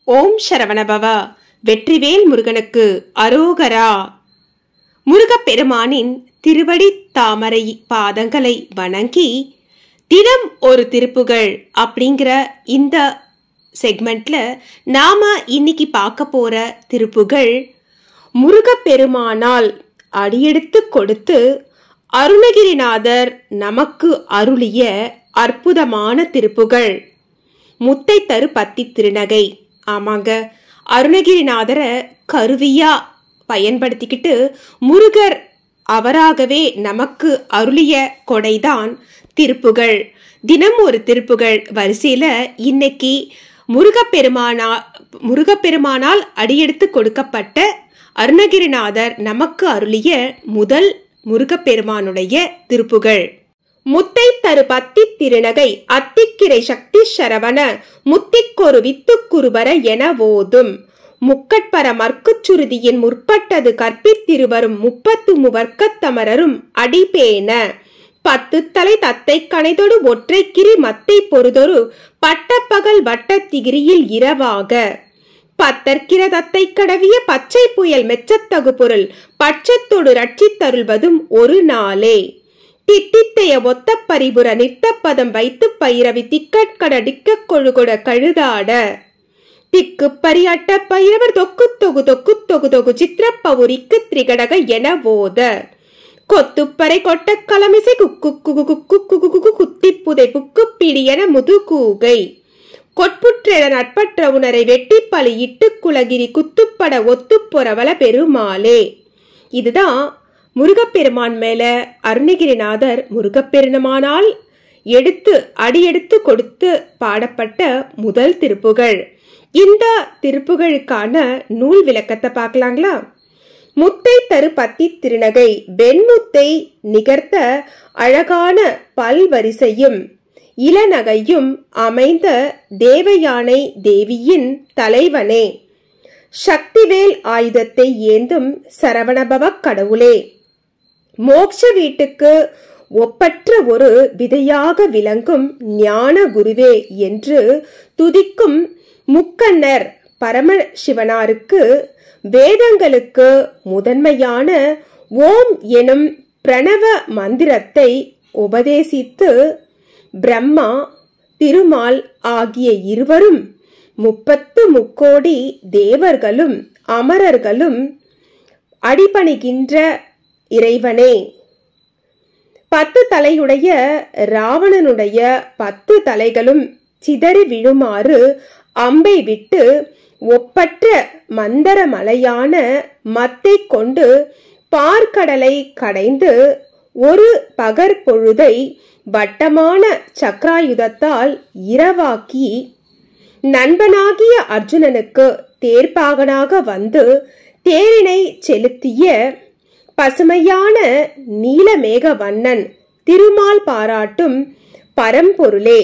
ஓம் சரவணபவ. வெற்றிவேல் முருகனுக்கு அரோகரா. முருகப்பெருமானின் திருவடி தாமரை பாதங்களை வணங்கி தினம் ஒரு திருப்புகழ் அப்படிங்கிற இந்த செக்மெண்ட்ல நாம இன்னைக்கு பார்க்க போற திருப்புகழ் முருகப்பெருமானால் அடியெடுத்து கொடுத்து அருணகிரிநாதர் நமக்கு அருளிய அற்புதமான திருப்புகழ் முத்தை தரு பத்தி திருநகை. ஆமாங்க, அருணகிரிநாதரை கருவியா பயன்படுத்திக்கிட்டு முருகர் அவராகவே நமக்கு அருளிய கொடைதான் திருப்புகழ். தினம் ஒரு திருப்புகழ் வரிசையில இன்னைக்கு முருகப்பெருமானால் அடியெடுத்து கொடுக்கப்பட்ட அருணகிரிநாதர் நமக்கு அருளிய முதல் முருகப்பெருமானுடைய திருப்புகழ் முத்தை தரு பத்தி திருநகை அத்திக்கிரை சக்தி சரவண முத்திக்கொரு வித்துக்குருபர என ஓதும் முக்கட்பர மற்குச்சுருதியின் முற்பட்டது கற்பித்திருவரும் 30 வர்க்கத்தமரரும் அடிபேன 10 தலை தத்தை கணைதொடு ஒற்றை கிரி மத்தை பொறுதொரு பட்டப்பகல் வட்டத்திகிரியில் இரவாக பத்தற்கிற தத்தை கடவிய பச்சை புயல் மெச்சத்தகு பொருள் பட்சத்தொடு ரட்சித்தருள்வதும் ஒரு நாளே தித்தித்தைய ஒத்த பரிபுர நித்தப்பதம் வைத்து பயிரவி திக்கட்கட டிக்க கொழுகொட கழுதாட திக்கு பரியாட்ட பயிரவர் தொக்கு தொகு தொக்கு தொகு தொகு சித்திரப்பவுரிக்கு திரிகடக என ஓத கொத்துப்பறை கொட்ட கலமிசை குக்கு குகு குக்கு குகு குகு குத்தி புதை புக்கு பிடியன முதுகூகை கொட்புற்றென நட்பற்ற உணரை வெட்டி பழி இட்டு குலகிரி குத்துப்பட ஒத்துப்பொறவல பெருமாளே. இதுதான் முருகப்பெருமான் மேல அருணகிரிநாதர் முருகப்பெருமானால் அடியெடுத்து கொடுத்து பாடப்பட்ட முதல் திருப்புகழ். இந்த திருப்புகழுக்கான நூல் விளக்கத்தை பார்க்கலாங்களா? முத்தை தரு பத்தி திருநகை வெண்முத்தை நிகர்த்த அழகான பல்வரிசையும் இளநகையும் அமைந்த தேவயானை தேவியின் தலைவனே, சக்திவேல் ஆயுதத்தை ஏந்தும் சரவணபவ கடவுளே, மோட்ச வீட்டுக்கு ஒப்பற்ற ஒரு விதையாக விளங்கும் ஞான குருவே என்று துதிக்கும் முக்கண்ணர் பரமசிவனாருக்கு வேதங்களுக்கு முதன்மையான ஓம் எனும் பிரணவ மந்திரத்தை உபதேசித்து பிரம்மா திருமால் ஆகிய இருவரும் 30 தேவர்களும் அமரர்களும் அடிபணிகின்ற இறைவனே, 10 தலையுடைய ராவணனுடைய 10 தலைகளும் சிதறி விழுமாறு அம்பை விட்டு ஒப்பற்ற மந்தரமலையான மத்தை கொண்டு பார்க்கடலை கடைந்து ஒரு பகற்பொழுதை வட்டமான சக்கராயுதத்தால் இரவாக்கி நண்பனாகிய அர்ஜுனனுக்கு தேர்ப்பாகனாக வந்து தேரினை செலுத்திய பசுமையான நீலமேக வண்ணன் திருமால் பாராட்டும் பரம்பொருளே,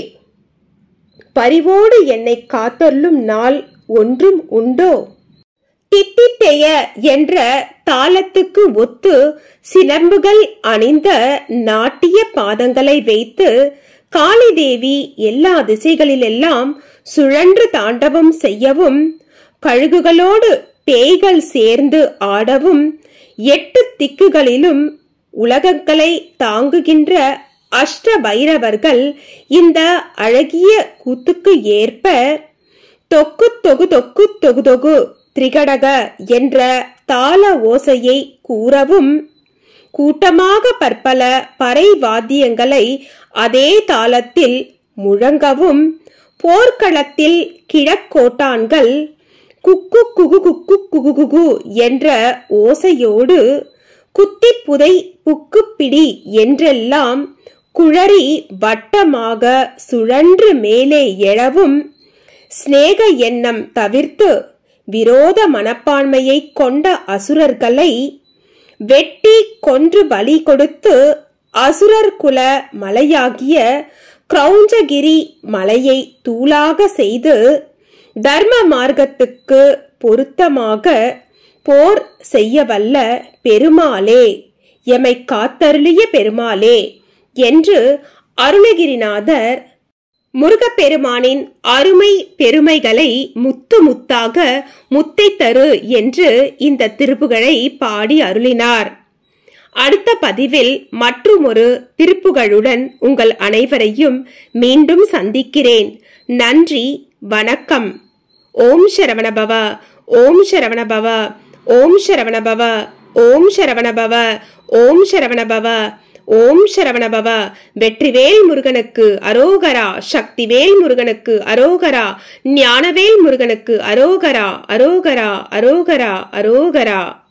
பரிவோடு என்னை காத்தொல்லும் நாள் ஒன்றும் உண்டோ? தித்தித்தைய என்ற தாளத்துக்கு ஒத்து சிலம்புகள் அணிந்த நாட்டிய பாதங்களை வைத்து காளிதேவி எல்லா திசைகளிலெல்லாம் சுழன்று தாண்டவம் செய்யவும் கழுகுகளோடு பேய்கள் சேர்ந்து ஆடவும் 8 திக்குகளிலும் உலகங்களை தாங்குகின்ற அஷ்ட பைரவர்கள் இந்த அழகிய கூத்துக்கு ஏற்ப தொக்கு தொகு தொக்கு தொகு தொகு திரிகடக என்ற தாள ஓசையை கூறவும் கூட்டமாக பற்பல பறை வாத்தியங்களை அதே தாளத்தில் முழங்கவும் போர்க்களத்தில் கிழக்கோட்டான்கள் குக்கு குகு குக்கு குகு குகு என்ற ஓசையோடு குத்தி புதை புக்கு பிடி என்றெல்லாம் குழறி வட்டமாக சுழன்று மேலே எழவும் சிநேக எண்ணம் தவிர்த்து விரோத மனப்பான்மையை கொண்ட அசுரர்களை வெட்டி கொன்று பலி கொடுத்து அசுரர் குல மலையாகிய கிரௌஞ்சகிரி மலையை தூளாக செய்து தர்ம மார்க்கத்துக்கு பொருத்தமாக போர் செய்யவல்ல பெருமாளே, எமை காத்தருளிய பெருமாளே என்று அருணகிரிநாதர் முருகப்பெருமானின் அருமை பெருமைகளை முத்து முத்தாக முத்தை தரு என்று இந்த திருப்புகழை பாடி அருளினார். அடுத்த பதிவில் மற்றுமொரு திருப்புகழுடன் உங்கள் அனைவரையும் மீண்டும் சந்திக்கிறேன். நன்றி, வணக்கம். ஓம் சரவணபவ, ஓம் சரவணபவ, ஓம் சரவணபவ, ஓம் சரவணபவ, ஓம் சரவணபவ, ஓம் சரவணபவ. வெற்றிவேல் முருகனுக்கு அரோகரா, சக்திவேல் முருகனுக்கு அரோகரா, ஞானவேல் முருகனுக்கு அரோகரா, அரோகரா, அரோகரா, அரோகரா.